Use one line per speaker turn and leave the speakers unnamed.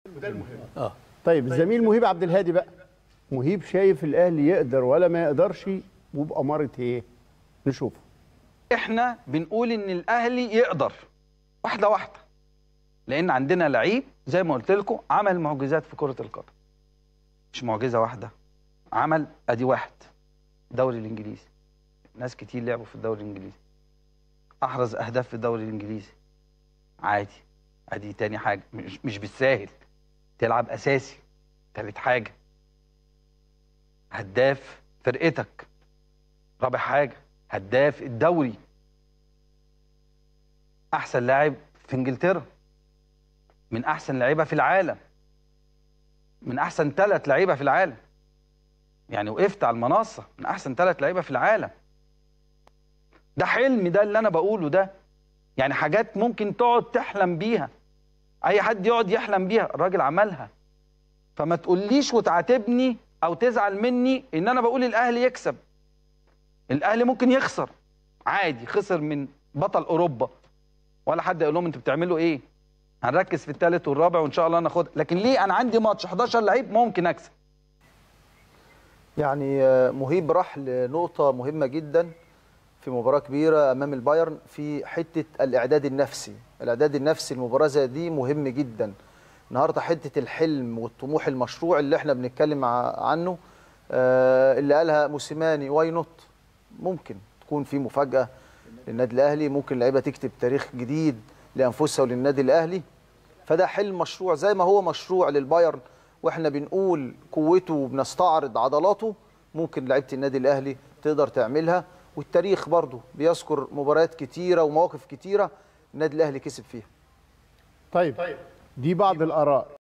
وده المهم.
طيب الزميل مهيب عبد الهادي بقى، مهيب شايف الاهلي يقدر ولا ما يقدرش وبأمارة ايه؟ نشوف.
احنا بنقول ان الاهلي يقدر واحده واحده، لان عندنا لعيب زي ما قلت لكم عمل معجزات في كره القدم. مش معجزه واحده، عمل ادي واحد الدوري الانجليزي، ناس كتير لعبوا في الدوري الانجليزي، احرز اهداف في الدوري الانجليزي عادي. ادي تاني حاجه، مش بالساهل تلعب اساسي. تالت حاجه هداف فرقتك. رابع حاجه هداف الدوري، احسن لاعب في انجلترا، من احسن لعيبه في العالم، من احسن 3 لعيبه في العالم، يعني وقفت على المنصه من احسن 3 لعيبه في العالم. ده حلم، ده اللي انا بقوله ده، يعني حاجات ممكن تقعد تحلم بيها، اي حد يقعد يحلم بيها، الراجل عملها. فما تقوليش وتعاتبني او تزعل مني ان انا بقول الاهلي يكسب. الاهلي ممكن يخسر عادي، خسر من بطل اوروبا ولا حد يقول لهم انتوا بتعملوا ايه، هنركز في الثالث والرابع وان شاء الله ناخدها. لكن ليه انا عندي ماتش 11 لعيب ممكن اكسب.
يعني مهيب راح لنقطة مهمة جدا في مباراة كبيرة أمام البايرن في حتة الإعداد النفسي. الإعداد النفسي المباراة زي دي مهم جدا. النهاردة حتة الحلم والطموح المشروع اللي احنا بنتكلم عنه، اللي قالها موسيماني، واي نوت، ممكن تكون في مفاجأة للنادي الأهلي، ممكن اللعيبة تكتب تاريخ جديد لأنفسها وللنادي الأهلي. فده حلم مشروع زي ما هو مشروع للبايرن، واحنا بنقول قوته وبنستعرض عضلاته، ممكن لعيبه النادي الاهلي تقدر تعملها. والتاريخ برضه بيذكر مباريات كتيره ومواقف كتيره النادي الاهلي كسب فيها.
طيب دي بعض الآراء.